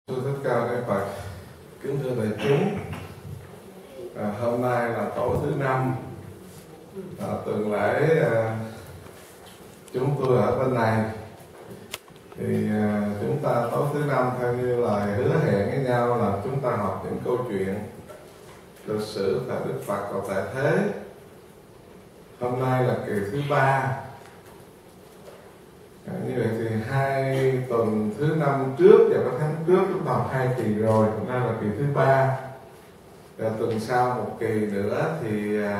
Tôi thích Ca Mâu Ni Phật. Kính thưa đại chúng, hôm nay là tổ thứ 5 tuần lễ chúng tôi ở bên này. Thì chúng ta tối thứ 5 theo như lời hứa hẹn với nhau là chúng ta học những câu chuyện lịch sử tại Đức Phật và tại thế. Hôm nay là kỳ thứ 3. Như vậy thì 2 tuần thứ 5 trước và các tháng trước chúng ta học 2 kỳ rồi, hôm nay là kỳ thứ 3. Và tuần sau một kỳ nữa thì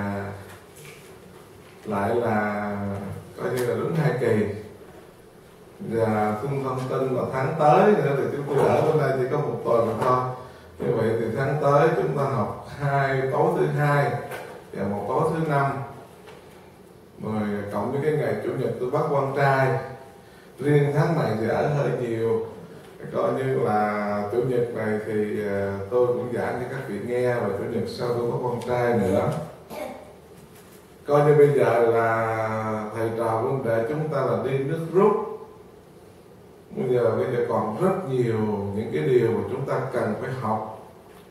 lại là coi như là đúng 2 kỳ. Và xin thông tin là tháng tới nữa thì chúng tôi ở bên đây chỉ có 1 tuần nữa thôi. Như vậy thì tháng tới chúng ta học 2 tối thứ 2 và 1 tối thứ 5. Rồi cộng với cái ngày Chủ nhật tôi bắt quan trai. Riêng tháng này thì ở hơi nhiều, coi như là Chủ nhật này thì tôi cũng giảng cho các vị nghe, và Chủ nhật sau tôi có con trai nữa. Coi như bây giờ là thầy trò huynh đệ chúng ta là đi nước rút. Bây giờ còn rất nhiều những cái điều mà chúng ta cần phải học,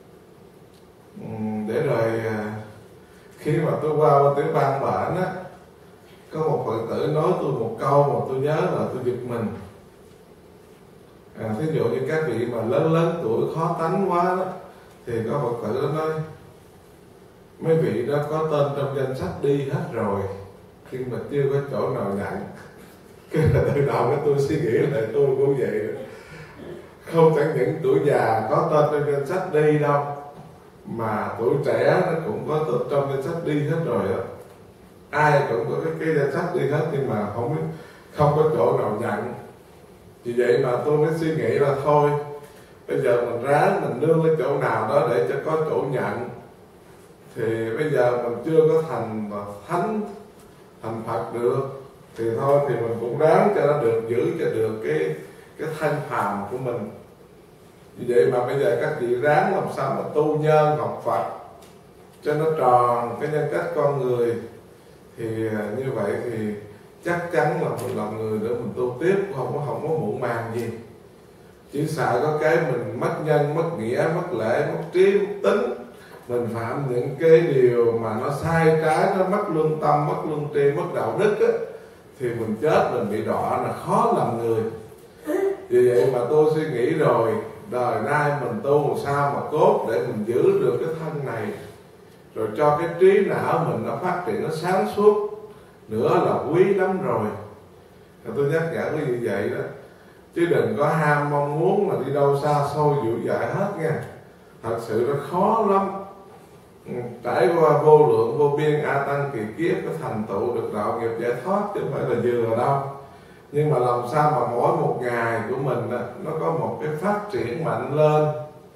để rồi khi mà tôi qua bên Tiểu Bang Bệnh á, có một Phật tử nói tôi một câu mà tôi nhớ là tôi giật mình. Thí dụ như các vị mà lớn tuổi khó tánh quá đó, thì có Phật tử đó nói mấy vị đó có tên trong danh sách đi hết rồi, nhưng mà chưa có chỗ nào nhận. Cái là tự động cái tôi suy nghĩ là tôi cũng vậy đó. Không chẳng những tuổi già có tên trong danh sách đi đâu, mà tuổi trẻ nó cũng có tên trong danh sách đi hết rồi đó. Ai cũng có cái danh sách đi hết, nhưng mà không có chỗ nào nhận. Vì vậy mà tôi mới suy nghĩ là thôi, bây giờ mình ráng mình nương lên chỗ nào đó để cho có chỗ nhận. Thì bây giờ mình chưa có thành thánh, thành Phật được, thì thôi thì mình cũng ráng cho nó được, giữ cho được cái thanh phàm của mình. Vì vậy mà bây giờ các vị ráng làm sao mà tu nhân học Phật cho nó tròn cái nhân cách con người. Thì như vậy thì chắc chắn là mình làm người để mình tu tiếp, không có muộn màng gì. Chỉ sợ có cái mình mất nhân, mất nghĩa, mất lễ, mất trí, mất tính, mình phạm những cái điều mà nó sai trái, nó mất lương tâm, mất lương tri, mất đạo đức á, thì mình chết, mình bị đọa là khó làm người. Vì vậy mà tôi suy nghĩ rồi, đời nay mình tu làm sao mà cốt để mình giữ được cái thân này, rồi cho cái trí não mình nó phát triển, nó sáng suốt nữa là quý lắm rồi. Tôi nhắc nhở quý vị vậy đó, chứ đừng có ham mong muốn là đi đâu xa xôi dịu dãi hết nha. Thật sự nó khó lắm. Trải qua vô lượng vô biên a tăng kỳ kiếp có thành tựu được đạo nghiệp giải thoát, chứ không phải là vừa đâu. Nhưng mà làm sao mà mỗi một ngày của mình đó, nó có một cái phát triển mạnh lên.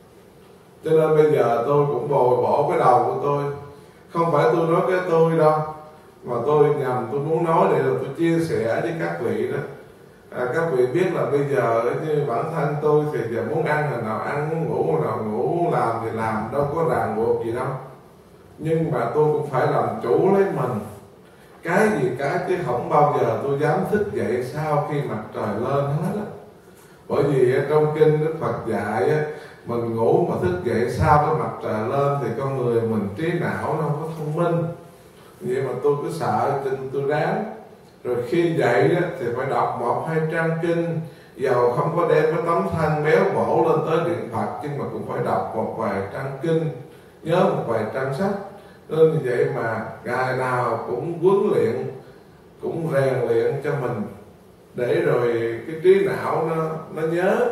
Cho nên bây giờ tôi cũng bồi bổ cái đầu của tôi. Không phải tôi nói cái tôi đâu, mà tôi nhằm tôi muốn nói để là tôi chia sẻ với các vị đó. Các vị biết là bây giờ như bản thân tôi thì giờ muốn ăn là nào ăn, muốn ngủ là nào ngủ, muốn làm thì làm, đâu có ràng buộc gì đâu. Nhưng mà tôi cũng phải làm chủ lấy mình. Cái gì cái chứ không bao giờ tôi dám thức dậy sau khi mặt trời lên hết á. Bởi vì trong kinh Đức Phật dạy á, mình ngủ mà thức dậy sau cái mặt trời lên thì con người mình trí não nó không có thông minh. Vậy mà tôi cứ sợ tôi ráng. Rồi khi dậy á, thì phải đọc 1-2 trang kinh, dầu không có đem cái tấm thân béo bổ lên tới điện Phật, nhưng mà cũng phải đọc một vài trang kinh, nhớ một vài trang sách. Nên như vậy mà ngày nào cũng huấn luyện, cũng rèn luyện cho mình, để rồi cái trí não nó nhớ.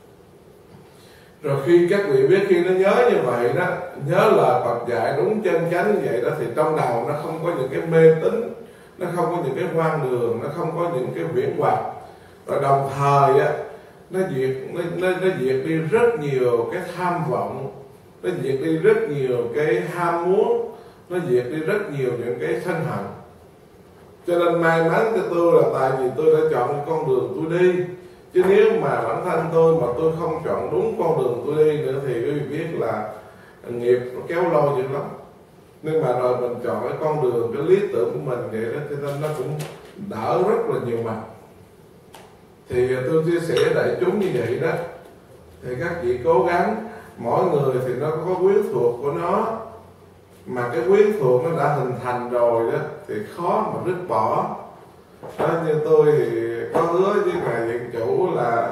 Rồi khi các vị biết, khi nó nhớ như vậy đó, nhớ lời Phật dạy đúng chân chánh như vậy đó, thì trong đầu nó không có những cái mê tín, nó không có những cái hoang đường, nó không có những cái viễn hoặc. Và đồng thời á, nó diệt đi rất nhiều cái tham vọng, nó diệt đi rất nhiều cái ham muốn, nó diệt đi rất nhiều những cái sân hận. Cho nên may mắn cho tôi là tại vì tôi đã chọn con đường tôi đi. Chứ nếu mà bản thân tôi mà tôi không chọn đúng con đường tôi đi nữa thì quý vị biết là nghiệp nó kéo lâu dữ lắm. Nhưng mà rồi mình chọn cái con đường, cái lý tưởng của mình vậy đó, cho nên nó cũng đỡ rất là nhiều mặt. Thì tôi chia sẻ đại chúng như vậy đó. thì các vị cố gắng. Mỗi người thì nó có quyến thuộc của nó, mà cái quyến thuộc nó đã hình thành rồi đó thì khó mà dứt bỏ. Đó, như tôi thì có hứa với ngài viện chủ là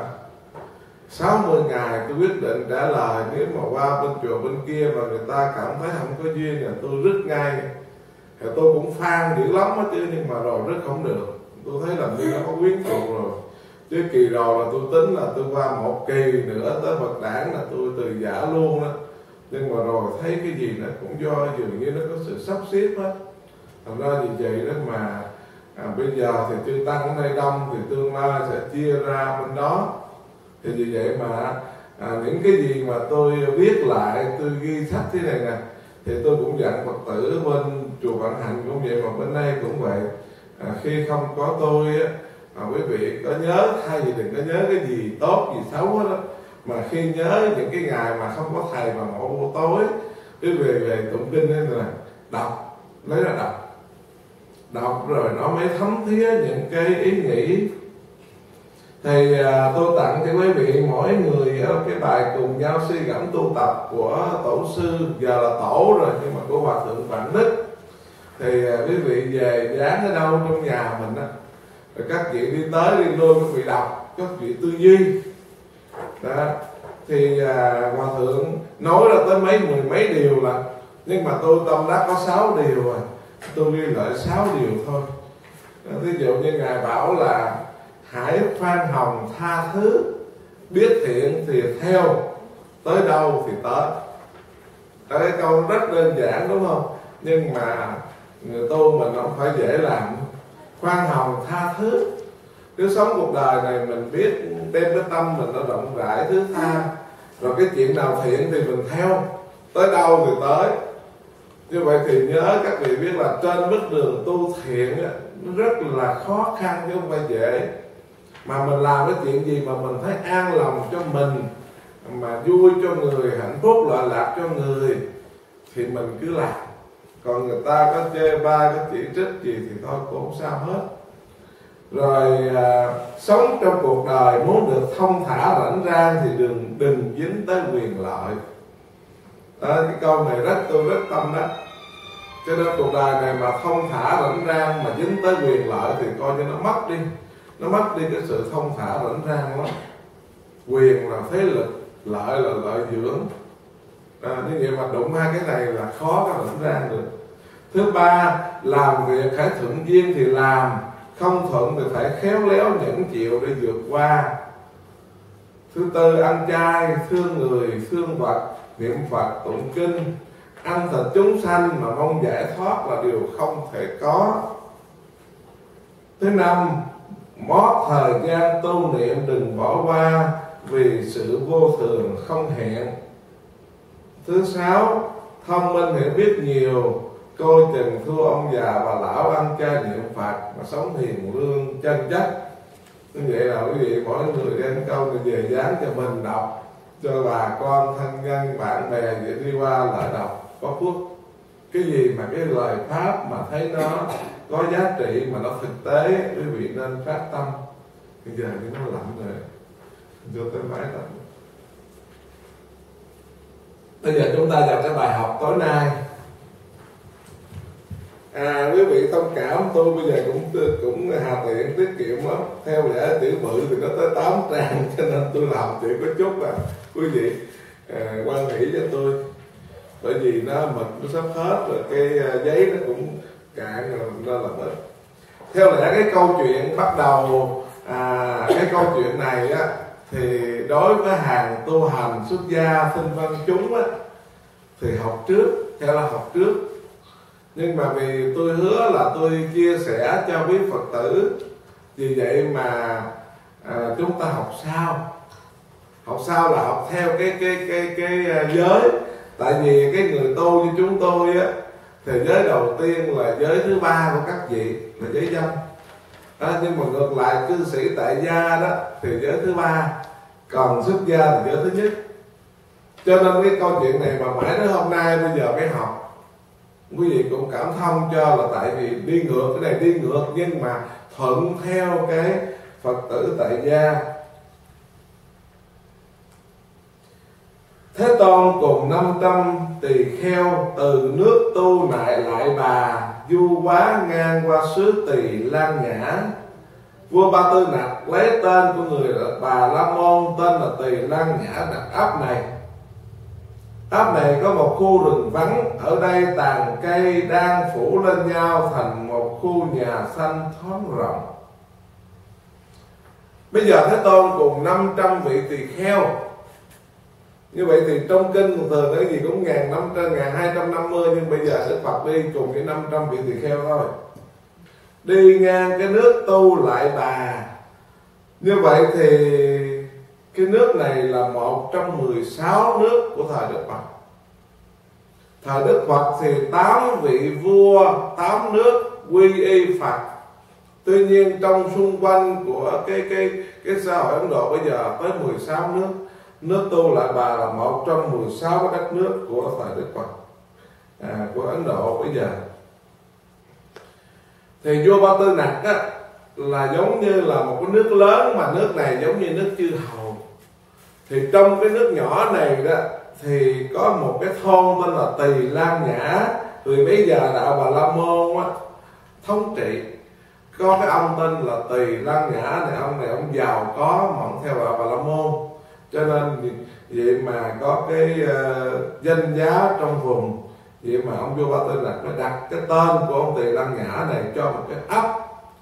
60 ngày tôi quyết định trả lời. Nếu mà qua bên chùa bên kia mà người ta cảm thấy không có duyên là tôi rứt ngay. Thì tôi cũng phan dữ lắm đó chứ, nhưng mà rồi rứt không được. Tôi thấy làm như nó có quyến thuộc rồi. Chứ kỳ đầu là tôi tính là tôi qua một kỳ nữa tới Phật đản là tôi từ giả luôn đó. Nhưng mà rồi thấy cái gì nó cũng do dường như nó có sự sắp xếp hết. Thành ra vì vậy đó mà bây giờ thì chư tăng ở đây đông thì tương lai sẽ chia ra bên đó. Thì vì vậy mà những cái gì mà tôi viết lại, tôi ghi sách thế này nè, thì tôi cũng dặn Phật tử bên chùa Vạn Hạnh cũng vậy, mà bên đây cũng vậy. Khi không có tôi quý vị có nhớ, thay vì đừng có nhớ cái gì tốt gì xấu hết đó, mà khi nhớ những cái ngày mà không có thầy mà ngộ vô tối, quý vị về tụng kinh nên là đọc, lấy ra đọc rồi nó mới thấm thía những cái ý nghĩ. Thì tôi tặng cho quý vị mỗi người cái bài cùng nhau suy gẫm tu tập của tổ sư, giờ là tổ rồi nhưng mà của Hòa Thượng Vạn Đức. Thì quý vị về dán ở đâu trong nhà mình á, rồi các vị đi tới đi lui các vị đọc, các vị tư duy đó. Thì Hòa Thượng nói ra tới mười mấy điều là, nhưng mà tôi tâm đắc có 6 điều rồi, tôi ghi lại 6 điều thôi. Ví dụ như ngài bảo là hãy khoan hồng tha thứ, biết thiện thì theo, tới đâu thì tới. Cái câu rất đơn giản đúng không? Nhưng mà người tu mình không phải dễ làm. Khoan hồng tha thứ, cứ sống cuộc đời này mình biết đem cái tâm mình nó rộng rãi thứ tha, rồi cái chuyện nào thiện thì mình theo, tới đâu thì tới. Như vậy thì nhớ các vị biết là trên bước đường tu thiện nó rất là khó khăn chứ không phải dễ. Mà mình làm cái chuyện gì mà mình thấy an lòng cho mình, mà vui cho người, hạnh phúc lợi lạc cho người, thì mình cứ làm. Còn người ta có chê bai, có chỉ trích gì thì thôi cũng không sao hết. Rồi sống trong cuộc đời muốn được thông thả rảnh rang thì đừng dính tới quyền lợi. Cái câu này tôi rất tâm đắc. Cho nên cuộc đời này mà thông thả rảnh rang mà dính tới quyền lợi thì coi như nó mất đi. Nó mất đi cái sự thông thả rảnh rang lắm. Quyền là thế lực, lợi là lợi dưỡng. Như vậy mà đụng hai cái này là khó có rảnh rang được. Thứ ba, làm việc hãy thuận duyên thì làm, không thuận thì phải khéo léo nhẫn chịu để vượt qua. Thứ tư, ăn chay, thương người, thương vật, niệm Phật, tụng kinh, ăn thịt chúng sanh mà mong giải thoát là điều không thể có. Thứ năm, mót thời gian tu niệm đừng bỏ qua vì sự vô thường không hẹn. Thứ sáu, thông minh hiểu biết nhiều, coi chừng thua ông già và lão ăn chay niệm Phật mà sống hiền lương chân chất. Như vậy là quý vị mỗi người đem câu này về dán cho mình đọc, cho bà con thân nhân bạn bè vậy đi qua lại đọc có phước. Cái gì mà cái lời pháp mà thấy nó có giá trị mà nó thực tế, quý vị nên phát tâm. Bây giờ thì nó lạnh rồi, vô tới máy lạnh. Bây giờ chúng ta vào cái bài học tối nay. Quý vị thông cảm, tôi bây giờ cũng hà tiện tiết kiệm lắm. Theo giải tiểu bự thì nó tới 8 trang, cho nên tôi làm chỉ có chút là quý vị quan nghĩ cho tôi. Bởi vì nó mực nó sắp hết rồi, cái giấy nó cũng cạn rồi nên là mất. Theo lẽ cái câu chuyện bắt đầu, cái câu chuyện này á, thì đối với hàng tu hành xuất gia thinh văn chúng á, thì học trước, theo là học trước. Nhưng mà vì tôi hứa là tôi chia sẻ cho quý Phật tử, vì vậy mà chúng ta học sau. Học sau là học theo cái giới. Tại vì cái người tu như chúng tôi á, thì giới đầu tiên là giới thứ ba của các vị là giới dâm. Nhưng mà ngược lại cư sĩ tại gia đó thì giới thứ ba, còn xuất gia là giới thứ nhất. Cho nên cái câu chuyện này mà mãi đến hôm nay bây giờ mới học, quý vị cũng cảm thông cho là tại vì đi ngược, cái này đi ngược nhưng mà thuận theo cái Phật tử tại gia. Thế Tôn cùng 500 tỳ kheo từ nước Tu Lại Bà du quá ngang qua xứ Tỳ Lan Nhã. Vua Ba Tư Nặc lấy tên của người Bà La Môn tên là Tỳ Lan Nhã đặt ấp này. Ấp này có một khu rừng vắng, ở đây tàn cây đang phủ lên nhau thành một khu nhà xanh thoáng rộng. Bây giờ Thế Tôn cùng 500 vị tỳ kheo. Như vậy thì trong kinh thường cái gì cũng 1250, nhưng bây giờ Đức Phật đi cùng với 500 vị tỳ kheo thôi, đi ngang cái nước Tu Lại Bà. Như vậy thì cái nước này là một trong 16 nước của thời Đức Phật. Thời Đức Phật thì 8 vị vua 8 nước quy y Phật. Tuy nhiên trong xung quanh của cái xã hội Ấn Độ bây giờ tới 16 nước. Nước Tu Lại Bà là một trong 16 đất nước của thời Đức Phật, của Ấn Độ bây giờ. Thì vua Ba Tư Nặc á, là giống như là một cái nước lớn, mà nước này giống như nước chư hầu. Thì trong cái nước nhỏ này đó thì có một cái thôn tên là Tỳ Lan Nhã. Từ bây giờ đạo Bà La Môn á, thống trị. Có cái ông tên là Tỳ Lan Nhã này, ông giàu có mà ông theo đạo Bà La Môn, cho nên vậy mà có cái danh giá trong vùng. Vậy mà ông vua Ba Tư Nặc mới đặt cái tên của ông Tỳ Lan Nhã này cho một cái ấp.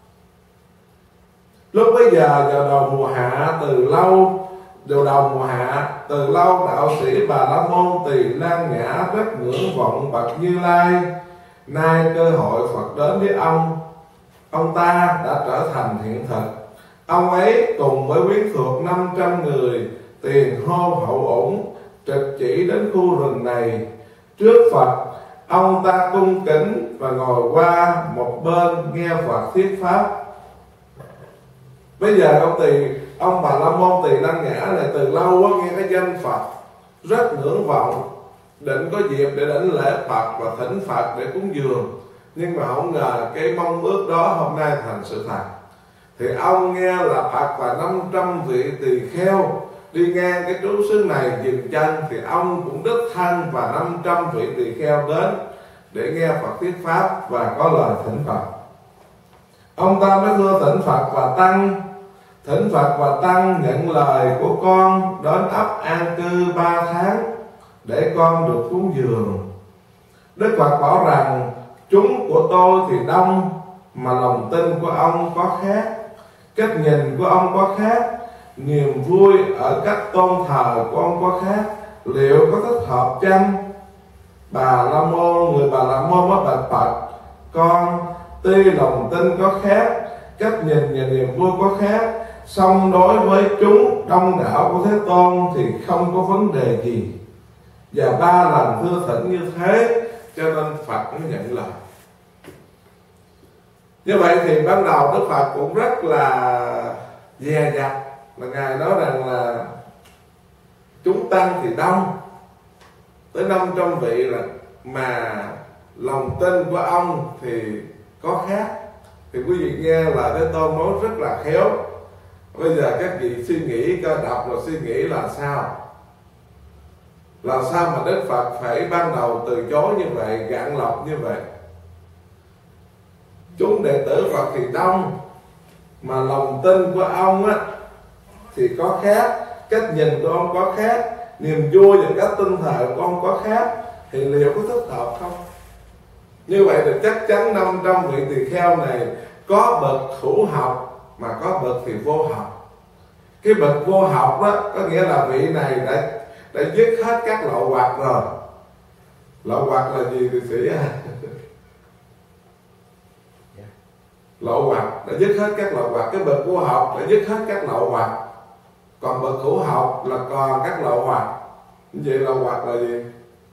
Lúc bấy giờ vào đầu mùa hạ, đầu mùa hạ từ lâu đạo sĩ Bà La Môn Tỳ Lan Nhã rất ngưỡng vọng bậc Như Lai. Nay cơ hội Phật đến với ông ta đã trở thành hiện thực. Ông ấy cùng với quyến thuộc 500 người tiền hô hậu ủng trực chỉ đến khu rừng này. Trước Phật, ông ta cung kính và ngồi qua một bên nghe Phật thuyết pháp. Bây giờ ông Bà La Môn Tỳ Lan Nhã này từ lâu nghe cái danh Phật rất ngưỡng vọng, định có dịp để đảnh lễ Phật và thỉnh Phật để cúng dường. Nhưng mà không ngờ cái mong ước đó hôm nay thành sự thật. Thì ông nghe là Phật và 500 vị tỳ kheo đi ngang cái trú xứ này dừng chân, thì ông cũng đích thân và 500 vị tỳ kheo đến để nghe Phật thuyết pháp và có lời thỉnh Phật. Ông ta mới thưa thỉnh Phật và Tăng. Thỉnh Phật và Tăng nhận lời của con đến ấp an cư 3 tháng để con được cúng dường. Đức Phật bảo rằng chúng của tôi thì đông, mà lòng tin của ông có khác, cách nhìn của ông có khác, niềm vui ở cách tôn thờ của ông có khác, liệu có thích hợp chăng? Người Bà La Môn mới bạch Phật: con tuy lòng tin có khác, cách nhìn và niềm vui có khác, song đối với chúng đông đảo của Thế Tôn thì không có vấn đề gì. Và 3 lần thưa thỉnh như thế, cho nên Phật mới nhận lời. Như vậy thì ban đầu Đức Phật cũng rất là dè dặt, là Ngài nói rằng là chúng tăng thì đông tới 500 vị, là mà lòng tin của ông thì có khác. Thì quý vị nghe là Thế Tôn nói rất là khéo. Bây giờ các vị suy nghĩ, coi đọc rồi suy nghĩ là sao? Làm sao mà Đức Phật phải ban đầu từ chối như vậy, gạn lọc như vậy? Chúng đệ tử Phật thì đông, mà lòng tin của ông á thì có khác, cách nhìn của ông có khác, niềm vui và cách tinh thờ của ông có khác, thì liệu có thích hợp không? Như vậy thì chắc chắn 500 vị tỳ kheo này có bậc hữu học mà có bậc thì vô học. Cái bậc vô học đó có nghĩa là vị này đã dứt hết các lậu hoặc rồi. Lậu hoặc là gì thì sĩ à? Lậu hoặc đã dứt hết các lậu hoặc. Cái bậc vô học đã dứt hết các lậu hoặc, còn bậc hữu học là còn các lậu hoặc. Vậy lậu hoặc là gì?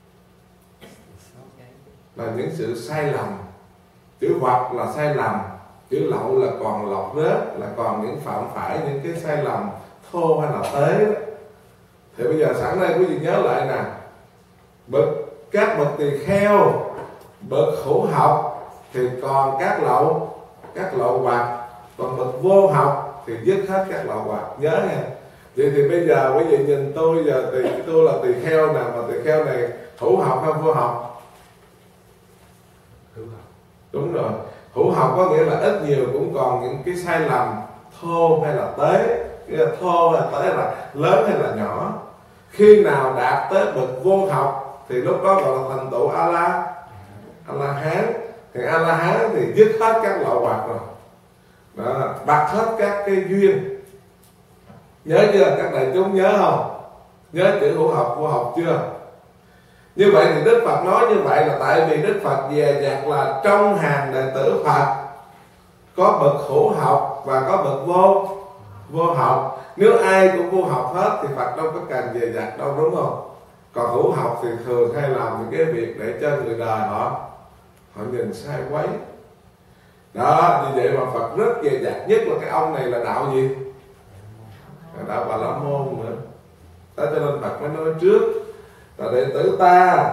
Là những sự sai lầm. Chữ hoặc là sai lầm, chữ lậu là còn lọt rớt, là còn những phạm phải, những cái sai lầm thô hay là tế đó. Thì bây giờ sẵn đây quý vị nhớ lại nè, các bậc tỳ kheo, bậc hữu học thì còn các lậu hoặc, còn bậc vô học thì dứt hết các lậu hoặc. Nhớ nha, Vậy thì bây giờ quý vị nhìn tôi, giờ tôi là tỳ kheo nào, mà tỳ kheo này hữu học hay vô học? Hữu học. Đúng rồi, hữu học có nghĩa là ít nhiều cũng còn những cái sai lầm thô hay là tế. Thô hay tế là lớn hay là nhỏ. Khi nào đạt tới bậc vô học thì lúc đó gọi là thành tựu A-la-hán. Thì A-la-hán thì dứt hết các lậu hoặc rồi đó, bạc hết các cái duyên. Nhớ chưa? Các đại chúng nhớ không? Nhớ chữ hữu học vô học chưa? Như vậy thì Đức Phật nói như vậy là tại vì Đức Phật dè dặt là trong hàng đệ tử Phật có bậc hữu học và có bậc vô học. Nếu ai cũng vô học hết thì Phật đâu có cần dè dặt đâu, đúng không? Còn hữu học thì thường hay làm những cái việc để cho người đời họ nhìn sai quấy. Đó, như vậy mà Phật rất dè dặt, nhất là cái ông này là đạo gì? Đạo Bà La Môn nữa. Đó cho nên Phật mới nói trước là đệ tử ta,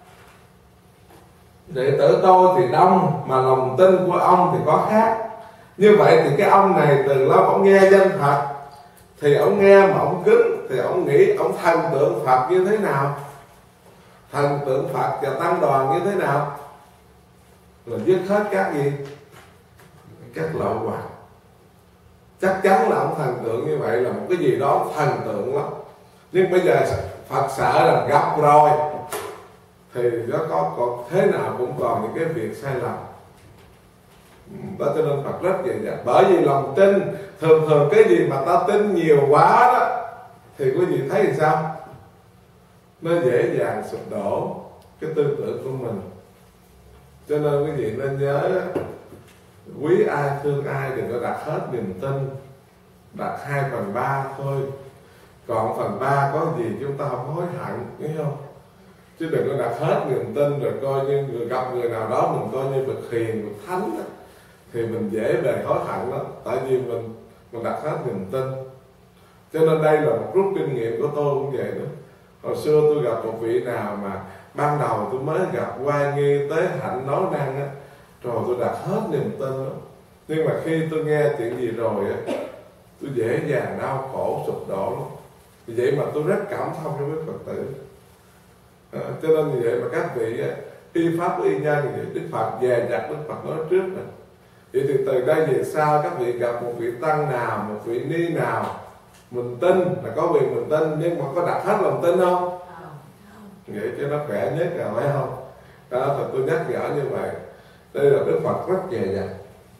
đệ tử tôi thì đông mà lòng tin của ông thì có khác. Như vậy thì cái ông này từ lâu ông nghe danh Phật thì ông nghe mà ông kính thì ông nghĩ ông thần tượng Phật như thế nào, thần tượng Phật và tăng đoàn như thế nào, là dứt hết các gì, các lậu hoặc. Chắc chắn là ông thần tượng như vậy là một cái gì đó thần tượng lắm. Nhưng bây giờ Phật sợ là gặp rồi thì nó có thế nào cũng còn những cái việc sai lầm. Đó cho nên Phật rất dè dặt. Bởi vì lòng tin, thường cái gì mà ta tin nhiều quá đó thì quý vị thấy thì sao? Nó dễ dàng sụp đổ cái tư tưởng của mình. Cho nên quý vị nên nhớ, quý ai thương ai đừng có đặt hết niềm tin, đặt 2/3 thôi. Còn 1/3 có gì chúng ta không hối hận, nghe không? Chứ đừng có đặt hết niềm tin rồi coi như gặp người nào đó mình coi như bậc hiền, bậc thánh đó, thì mình dễ bề hối hận đó. Tại vì mình đặt hết niềm tin. Cho nên đây là một rút kinh nghiệm của tôi cũng vậy đó. Hồi xưa tôi gặp một vị nào mà ban đầu tôi mới gặp, qua nghi tế hạnh nói năng á, rồi tôi đặt hết niềm tin đó. Nhưng mà khi tôi nghe chuyện gì rồi á, tôi dễ dàng đau khổ sụp đổ lắm. Vì vậy mà tôi rất cảm thông với quý Phật tử. Cho nên như vậy mà các vị á, y pháp y nhân thì Đức Phật dè dặt, Đức Phật nói trước này. Vậy thì từ đây về sau các vị gặp một vị tăng nào, một vị ni nào, mình tin là có quyền mình tin, nhưng mà có đặt hết lòng tin không? Vậy cho nó khỏe nhất là phải không? Đó thì tôi nhắc nhở như vậy. Đây là Đức Phật rất dè dặt.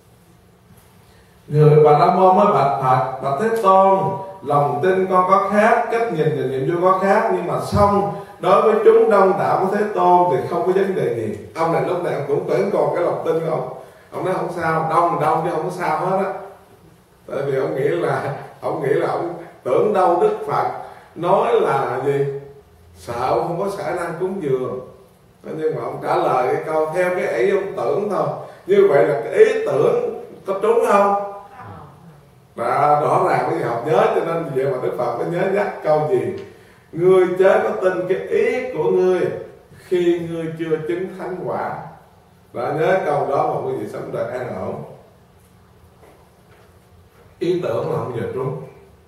Người Bà La Môn mới bạch Phật: Bạch Thế Tôn, lòng tin con có khác, cách nhìn niệm vô có khác, nhưng mà xong đối với chúng đông đạo của Thế Tôn thì không có vấn đề gì. Ông này lúc nào cũng tưởng còn cái lòng tin của ông nói không sao, đông chứ không có sao hết á. Tại vì ông nghĩ là ông tưởng đâu Đức Phật nói là gì, sợ không có khả năng cúng dường. Nhưng mà ông trả lời cái câu theo cái ý ông tưởng thôi. Như vậy là cái ý tưởng có trúng không? Và rõ ràng cái học nhớ, cho nên vậy mà Đức Phật có nhớ nhắc câu gì: ngươi chớ có tin cái ý của ngươi khi ngươi chưa chứng thánh quả. Và nhớ câu đó mà quý vị sống đời an ổn. Ý tưởng là không giờ trúng.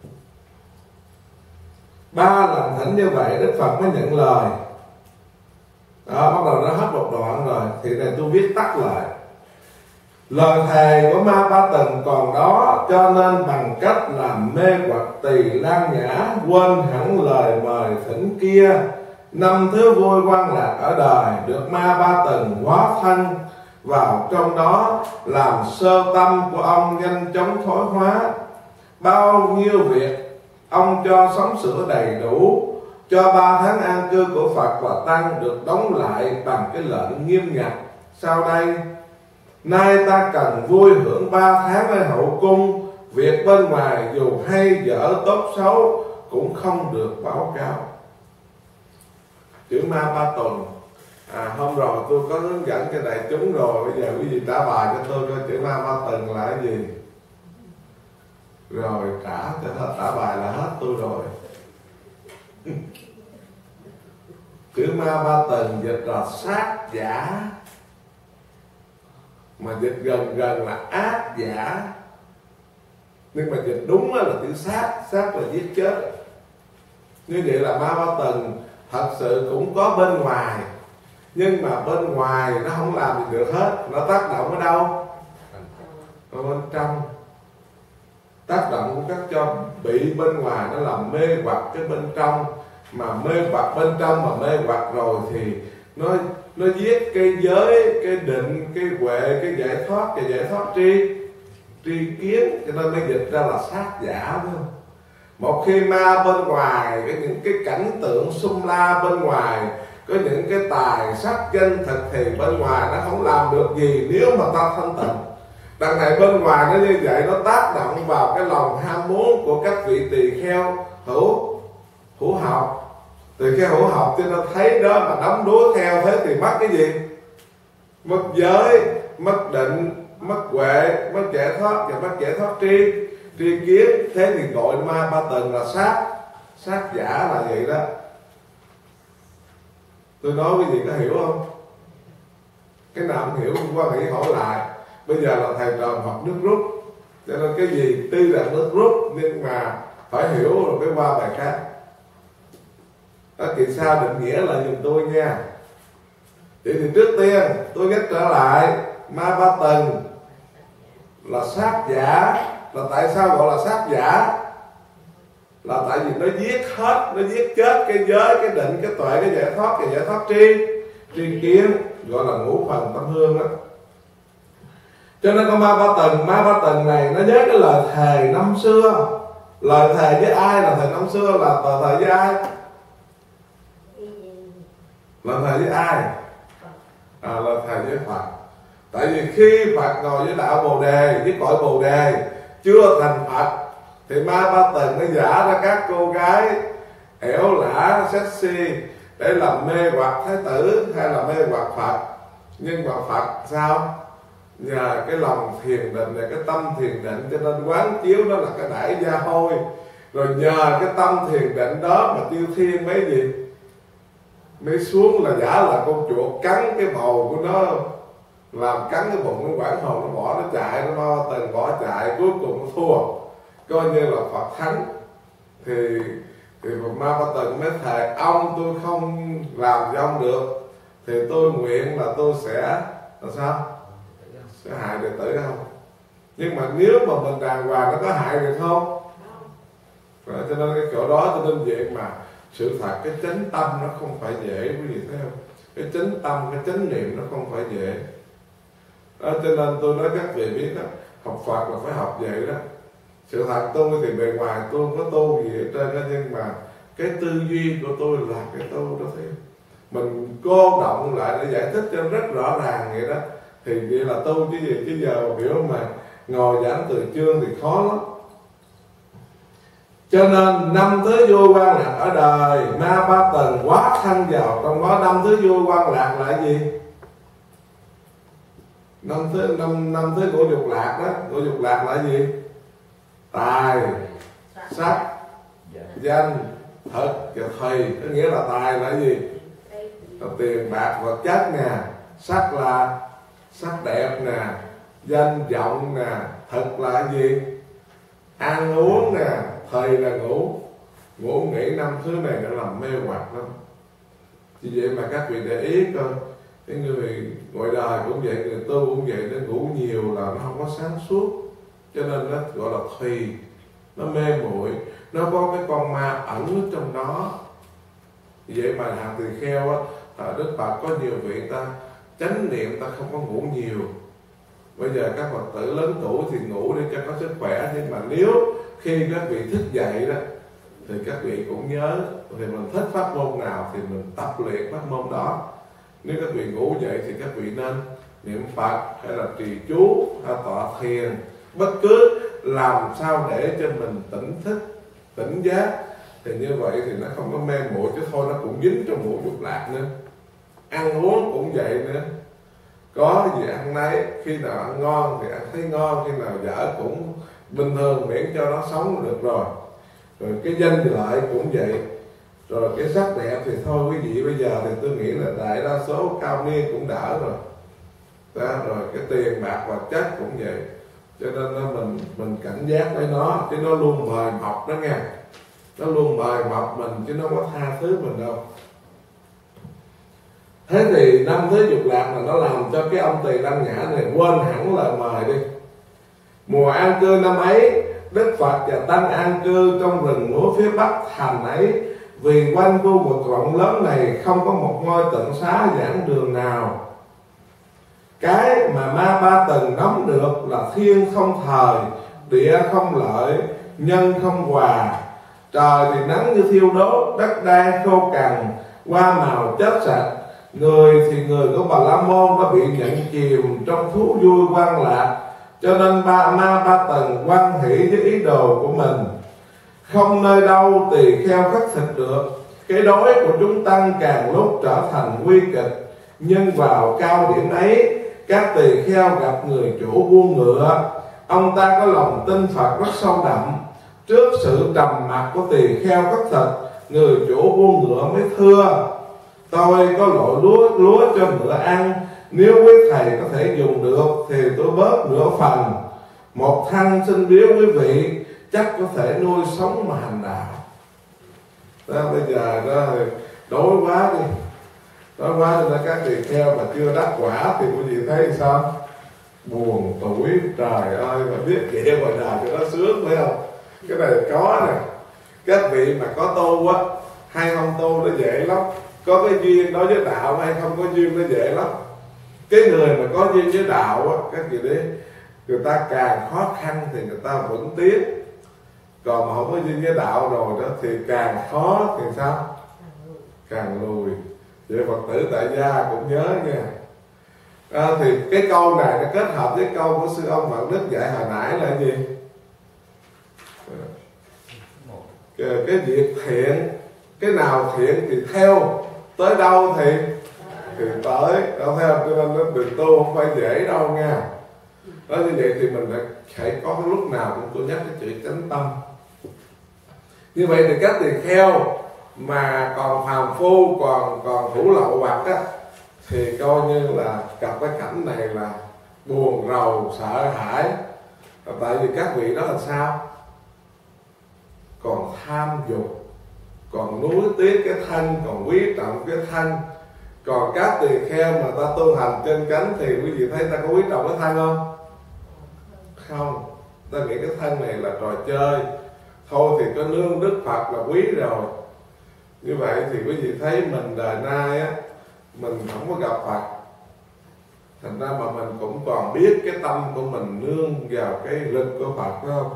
3 lần thỉnh như vậy Đức Phật mới nhận lời. Đó, bắt đầu nó hết một đoạn rồi thì này tôi viết tắt lại. Lời thề của Ma Ba Tần còn đó, cho nên bằng cách làm mê hoặc tỳ lan nhã, quên hẳn lời mời thỉnh kia. 5 thứ vui quan lạc ở đời được Ma Ba Tần hóa thân vào trong đó, làm sơ tâm của ông nhanh chóng thoái hóa. Bao nhiêu việc ông cho sắm sửa đầy đủ, cho 3 tháng an cư của Phật và Tăng được đóng lại bằng cái lệnh nghiêm ngặt sau đây. Nay ta cần vui hưởng 3 tháng ở hậu cung, việc bên ngoài dù hay dở tốt xấu cũng không được báo cáo. Chữ Ma Ba Tuần hôm rồi tôi có hướng dẫn cho đại chúng rồi. Bây giờ quý vị trả bài cho tôi coi chữ Ma Ba Tuần là cái gì. Rồi trả bài là hết tôi rồi. Chữ Ma Ba Tuần dịch là sát giả, mà dịch gần là ác giả. nhưng mà dịch đúng là chữ sát, sát là giết chết. Như vậy là ma ba tần thật sự cũng có bên ngoài, nhưng mà bên ngoài nó không làm gì được hết. Nó tác động ở đâu? Ở bên trong. Tác động của các cho bị bên ngoài nó làm mê hoặc cái bên trong. Mà mê hoặc bên trong mà mê hoặc rồi thì nó giết cái giới, cái định, cái huệ, cái giải thoát, cái giải thoát tri kiến. Cho nên mới dịch ra là sát giả, phải không? Một khi ma bên ngoài, những cái cảnh tượng sum la bên ngoài, có những cái tài sắc danh thực thì bên ngoài nó không làm được gì nếu mà ta thanh tịnh. Đằng này bên ngoài nó như vậy, nó tác động vào cái lòng ham muốn của các vị tỳ kheo hữu học. Tỳ kheo hữu học cho nó thấy đó mà đắm đuối theo, thế thì mất cái gì? Mất giới, mất định, mất huệ, mất giải thoát và mất giải thoát tri kiến. Thế thì gọi ma ba tần là sát giả là vậy đó. Tôi nói cái gì có hiểu không? Cái nào không hiểu qua nghĩ hỏi lại. Bây giờ là thầy trò học nước rút, cho nên cái gì tuy là nước rút nhưng mà phải hiểu rồi mới qua bài khác. Đó, kỳ sao định nghĩa là giùm tôi nha. Vậy thì trước tiên tôi nhắc trở lại, ma ba tần là sát giả. Là tại sao gọi là sát giả? Là tại vì nó giết hết, nó giết chết cái giới, cái định, cái tuệ, cái giải thoát tri kiến, gọi là ngũ phần tâm hương đó. Cho nên con ma ba tần này nó nhớ cái lời thề năm xưa. Lời thề với ai là thề năm xưa? Là lời thề với ai? Lời thề với ai? Lời thề với Phật. Tại vì khi Phật ngồi với đạo Bồ Đề, với cõi Bồ Đề chưa thành Phật, thì ma ba tần nó giả ra các cô gái ẻo lả sexy để làm mê hoặc Thái tử hay là mê hoặc Phật. Nhưng mà Phật sao? Nhờ cái lòng thiền định và cái tâm thiền định cho nên quán chiếu đó là cái đại gia hôi. Rồi nhờ cái tâm thiền định đó mà Chư Thiên mấy gì mới xuống là giả là con chuột cắn cái bầu của nó, làm cắn cái bụng nó, quảng hồn nó bỏ, nó chạy, nó ma ba tần bỏ chạy, cuối cùng nó thua, coi như là Phật thắng. Thì ma ba tần mới thề ông tôi không làm cho ông được, thì tôi nguyện là tôi sẽ là sao? Sẽ hại đệ tử không? Nhưng mà nếu mà mình đàng hoàng nó có hại được không? Cho nên cái chỗ đó, cho nên việc mà sự thật cái chánh tâm nó không phải dễ, quý vị thấy không? Cái chánh tâm, cái chánh niệm nó không phải dễ. Đó, cho nên tôi nói các vị biết đó, học Phật là phải học vậy đó. Sự thật tôi thì bề ngoài tôi không có tu gì hết trơn đó, nhưng mà cái tư duy của tôi là cái tu đó thấy. Mình cô động lại để giải thích cho rất rõ ràng vậy đó. Thì vậy là tu chứ gì, chứ giờ hiểu mà ngồi giảng từ chương thì khó lắm. Cho nên năm thứ vui quan lạc ở đời, ma ba tần quá thân vào trong đó. Năm thứ vui quan lạc là gì? Năm thứ của dục lạc đó. Của dục lạc là gì? Tài, sắc, danh, thực và thùy. Có nghĩa là tài là gì? Là tiền bạc vật chất nè, sắc là sắc đẹp nè, danh vọng nè, thực là gì? Ăn uống nè, thùy là ngủ nghỉ. Năm thứ này nó làm mê hoặc lắm. Vì vậy mà các vị để ý coi, cái người ngoài đời cũng vậy, người tu cũng vậy, nó ngủ nhiều là nó không có sáng suốt, cho nên nó gọi là thùy, nó mê muội, nó có cái con ma ẩn ở trong đó. Vì vậy mà hạng tỳ kheo á, Đức Phật có nhiều vị ta chánh niệm, ta không có ngủ nhiều. Bây giờ các Phật tử lớn tuổi thì ngủ để cho có sức khỏe, nhưng mà nếu khi các vị thức dậy đó thì các vị cũng nhớ, thì mình thích pháp môn nào thì mình tập luyện pháp môn đó. Nếu các vị ngủ dậy thì các vị nên niệm Phật hay là trì chú hay tọa thiền, bất cứ làm sao để cho mình tỉnh thức, tỉnh giác, thì như vậy thì nó không có mê muội, chứ thôi nó cũng dính trong ngũ dục lạc nữa. Ăn uống cũng vậy nữa, có gì ăn nấy, khi nào ăn ngon thì ăn thấy ngon, khi nào dở cũng bình thường, miễn cho nó sống được rồi. Rồi cái danh lợi cũng vậy. Rồi cái sắc đẹp thì thôi quý vị, bây giờ thì tôi nghĩ là đại đa số cao niên cũng đỡ rồi. Đó, rồi cái tiền bạc vật chất cũng vậy. Cho nên mình cảnh giác với nó, chứ nó luôn mời mọc đó nghe. Nó luôn mời mọc mình chứ nó không có tha thứ mình đâu. Thế thì năm Thế Dục Lạc là nó làm cho cái ông Tỳ Lăng Nhã này quên hẳn lời mời đi. Mùa an cư năm ấy, Đức Phật và Tăng an cư trong rừng núi phía bắc thành ấy. Vì quanh khu vực rộng lớn này không có một ngôi tịnh xá giảng đường nào. Cái mà Ma Ba Tầng nắm được là thiên không thời, địa không lợi, nhân không hòa. Trời thì nắng như thiêu đốt, đất đai khô cằn, hoa màu chết sạch. Người thì người của Bà La Môn đã bị nhận chìm trong thú vui quan lạc. Cho nên Ma Ba Tầng hoan hỷ với ý đồ của mình. Không nơi đâu tỳ kheo khắc thịt được. Cái đói của chúng tăng càng lúc trở thành nguy kịch. Nhưng vào cao điểm ấy, các tỳ kheo gặp người chủ buôn ngựa. Ông ta có lòng tin Phật rất sâu đậm. Trước sự trầm mặc của tỳ kheo khắc thịt, người chủ buôn ngựa mới thưa: tôi có loại lúa cho ngựa ăn. Nếu quý thầy có thể dùng được thì tôi bớt nửa phần. Một thân xin biếu quý vị, chắc có thể nuôi sống mà hành đạo. Đó, bây giờ đó đói quá đi, đói quá nên các tỳ kheo mà chưa đắc quả thì quý vị thấy sao? Buồn tuổi, trời ơi, mà biết vậy ngoài đời cho nó sướng phải không? Cái này có nè. Các vị mà có tu á, hay không tu nó dễ lắm. Có cái duyên đối với đạo hay không có duyên nó dễ lắm. Cái người mà có duyên với đạo á, các vị đấy, người ta càng khó khăn thì người ta vẫn tiến. Còn mà không có duyên với đạo rồi đó thì càng khó thì sao? Càng lùi. Vậy Phật tử tại gia cũng nhớ nha. Thì cái câu này nó kết hợp với câu của sư ông Vạn Đức dạy hồi nãy là gì? Cái việc thiện, cái nào thiện thì theo, tới đâu thì tới, đâu theo. Cho nên nó đường tu không phải dễ đâu nha. Đó, như vậy thì mình phải có cái lúc nào cũng tôi nhắc cái chữ chánh tâm. Như vậy thì các tỳ kheo mà còn phàm phu, còn hữu lậu hoặc á, thì coi như là gặp cái cảnh này là buồn rầu, sợ hãi. Tại vì các vị đó là sao? Còn tham dục, còn nuối tiếc cái thân, còn quý trọng cái thân. Còn các tỳ kheo mà ta tu hành trên cánh thì quý vị thấy ta có quý trọng cái thân không? Không. Ta nghĩ cái thân này là trò chơi. Thôi thì có nương Đức Phật là quý rồi. Như vậy thì quý vị thấy mình đời nay á, mình không có gặp Phật. Thành ra mà mình cũng còn biết cái tâm của mình nương vào cái lực của Phật, phải không?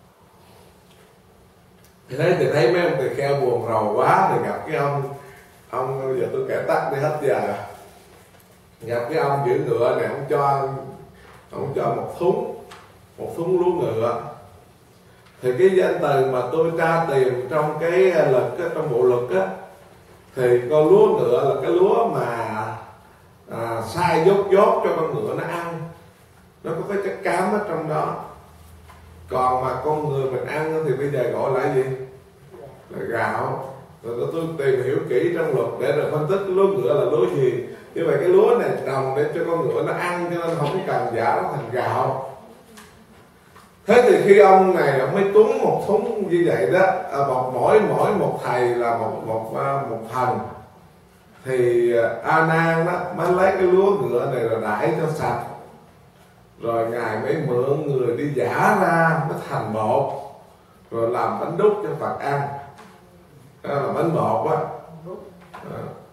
Thế thì thấy mấy ông tỳ kheo buồn rầu quá thì gặp cái ông giờ tôi kể tắt đi hết giờ. Gặp cái ông giữ ngựa này, ông cho một thúng lúa ngựa. Thì cái danh từ mà tôi tra tìm trong cái lực á, trong bộ lực á, thì con lúa ngựa là cái lúa mà sai dốt cho con ngựa nó ăn. Nó có cái chất cám ở trong đó. Còn mà con người mình ăn thì bây giờ gọi là gì? Là gạo. Rồi tôi tìm hiểu kỹ trong luật để rồi phân tích cái lúa ngựa là lúa gì. Như vậy cái lúa này trồng để cho con ngựa nó ăn, cho nên không cần giả nó thành gạo. Thế thì khi ông này ông mới cúng một thúng như vậy đó, mỗi một thầy là một thần. Thì A Nan đó mới lấy cái lúa ngựa này rồi đãi cho sạch. Rồi ngài mới mượn người đi giả ra mới thành bột, rồi làm bánh đúc cho Phật ăn. Đó là bánh bột á.